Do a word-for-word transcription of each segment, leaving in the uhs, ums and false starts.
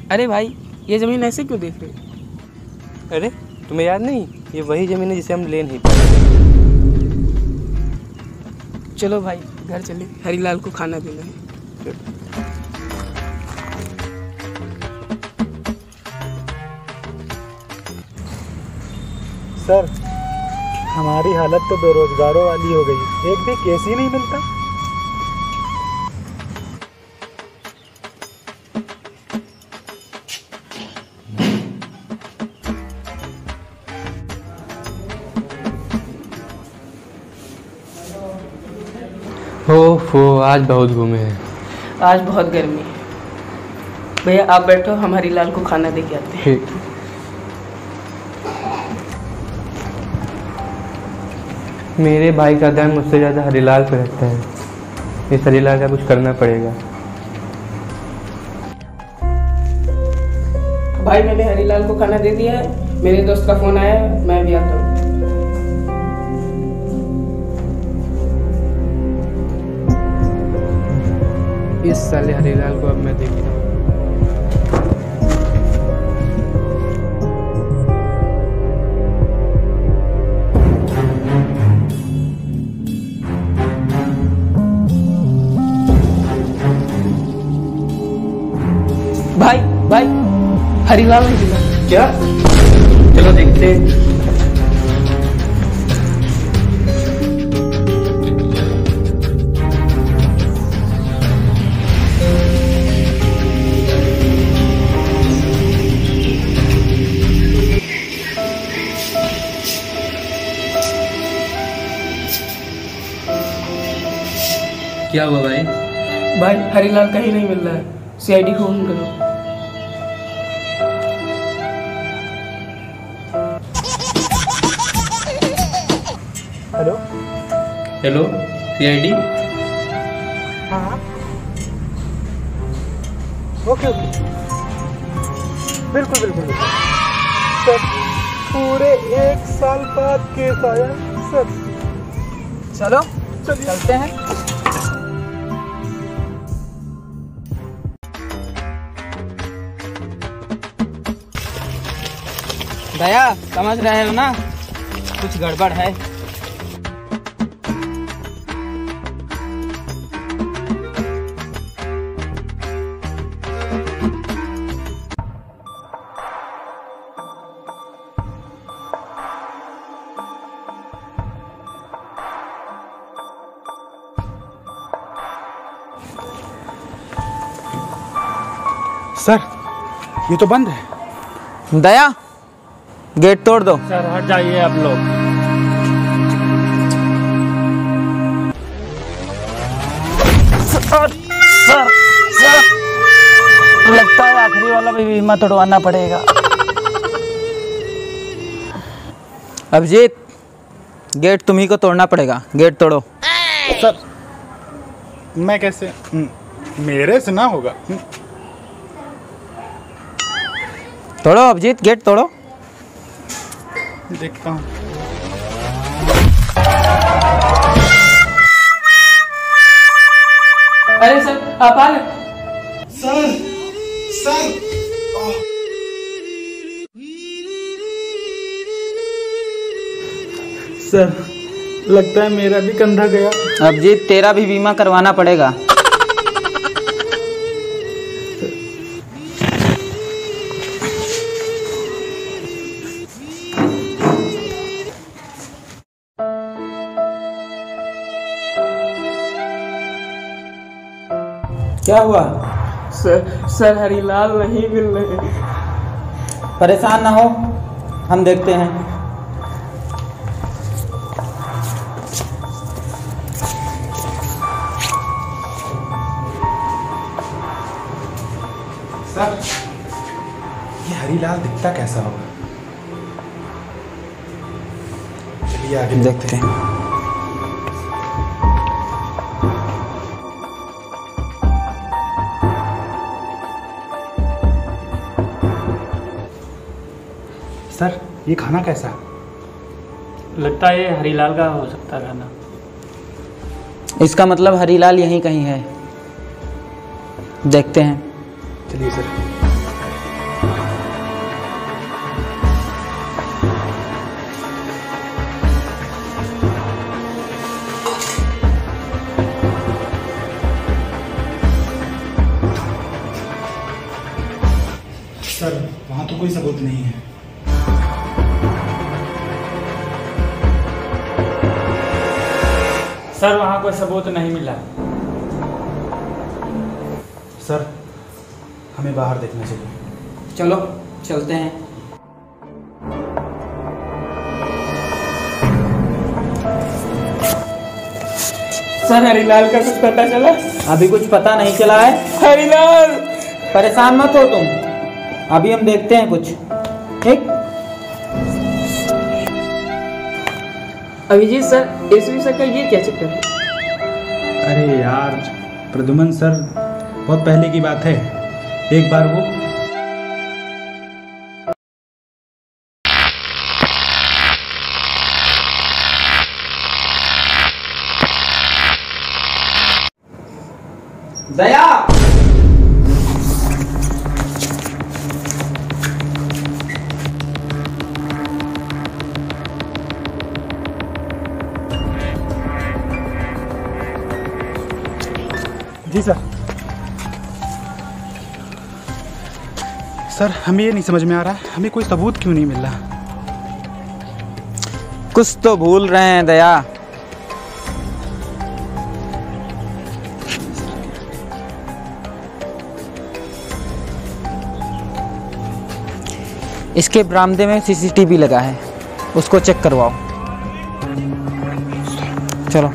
अरे भाई, ये ज़मीन ऐसे क्यों देख रहे? अरे तुम्हें याद नहीं, ये वही ज़मीन है जिसे हम ले नहीं पाए। चलो भाई घर चले, हरीलाल को खाना देना है। सर, हमारी हालत तो बेरोजगारों वाली हो गई, एक भी केस ही नहीं मिलता। हो हो आज बहुत घूमे हैं। आज बहुत गर्मी है। भैया आप बैठो, हम हरीलाल को खाना दे के आते हैं। ठीक। मेरे भाई का ध्यान मुझसे ज़्यादा हरीलाल पे रहता है। इस हरीलाल का कुछ करना पड़ेगा। भाई मैंने हरीलाल को खाना दे दिया है, मेरे दोस्त का फोन आया है, मैं भी आता हूँ। इस साले हरीलाल को अब मैं देखता हूँ। भाई भाई हरीलाल नहीं मिला। क्या? चलो देखते हैं। क्या हुआ भाई? भाई हरीलाल कहीं नहीं मिल रहा है, सीआईडी को फोन करो। Hello hello CID. हाँ ओके ओके बिल्कुल बिल्कुल बिल्कुल सर, पूरे एक साल बाद केस आया सर। चलो चलिए चलते हैं। दया समझ रहे हो ना, कुछ गड़बड़ है। सर, ये तो बंद है। दया गेट तोड़ दो। सर हट जाइए आप लोग। सर सर सर लगता है आखिरी वाला भी बीमा तोड़वाना पड़ेगा। अभिजीत गेट तुम्ही को तोड़ना पड़ेगा, गेट तोड़ो। सर मैं कैसे, मेरे से ना होगा। तोड़ो अभिजीत, गेट तोड़ो। देखता हूँ। अरे सर आप आ गए। सर सर सर लगता है मेरा भी कंधा गया। अभिजीत तेरा भी बीमा करवाना पड़ेगा। क्या हुआ? सर सर हरीलाल नहीं मिल रहे। परेशान ना हो, हम देखते हैं। सर ये हरीलाल दिखता कैसा होगा? चलिए आगे देखते हैं। सर ये खाना कैसा? लगता है ये हरीलाल का हो सकता है खाना। इसका मतलब हरीलाल यहीं कहीं है, देखते हैं। चलिए सर। सर वहाँ तो कोई सबूत नहीं है। सर वहाँ कोई सबूत नहीं मिला। सर हमें बाहर देखना चाहिए। चलो चलते हैं। सर हरीलाल का कुछ पता चला? अभी कुछ पता नहीं चला है। हरीलाल परेशान मत हो तुम, अभी हम देखते हैं कुछ। ठीक। अभिजीत सर, एसवी सर का ये क्या चक्कर है? अरे यार प्रद्युमन सर, बहुत पहले की बात है। एक बार वो दया, जी सर। सर हमें ये नहीं समझ में आ रहा है, हमें कोई सबूत क्यों नहीं मिल रहा। कुछ तो भूल रहे हैं दया। इसके बरामदे में सीसीटीवी लगा है, उसको चेक करवाओ। चलो।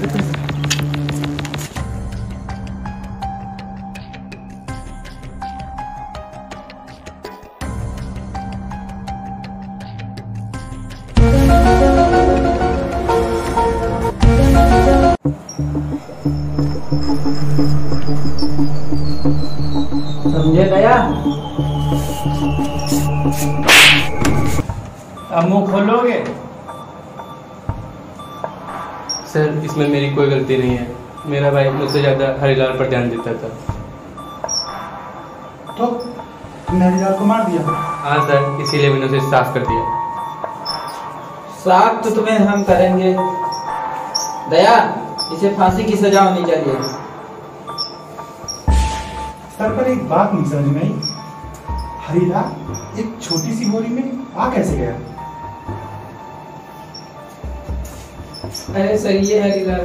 समझे दया? अब मुंह खोलोगे? सर इसमें मेरी कोई गलती नहीं है, मेरा भाई मुझसे ज़्यादा हरीलाल पर ध्यान देता था। तो तुमने हरीलाल को मार दिया? हाँ सर, इसीलिए मैंने उसे साफ कर दिया। साफ तो तुम्हें हम करेंगे दया, इसे फांसी की सजा होनी चाहिए। सर पर एक बात नहीं समझ में आई, हरीलाल एक छोटी सी बोरी में आ कैसे गया? अरे सर ये हरीलाल,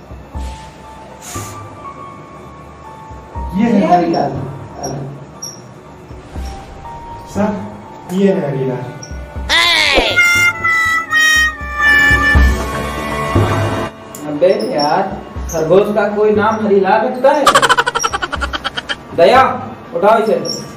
ये है हरीलाल। सर ये है हरीलाल। अबे यार, खरगोश का कोई नाम हरीलाल रखता है? दया उठाओ इसे।